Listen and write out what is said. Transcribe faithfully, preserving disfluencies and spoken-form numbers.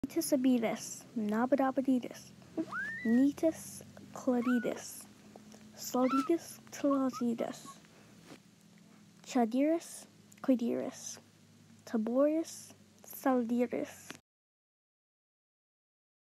Nitus abetus, nabadabaditus, Nitus claritus, Salditus telazitus, Chadirus quidirus, Taborus saldirus.